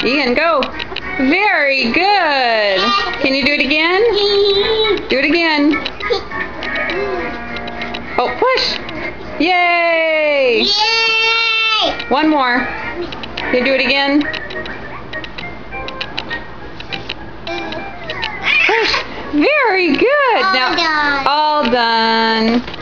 Ian, go. Very good. Can you do it again? Do it again. Oh, push. Yay! Yay! One more. Can you do it again? Push. Very good. All done. All done.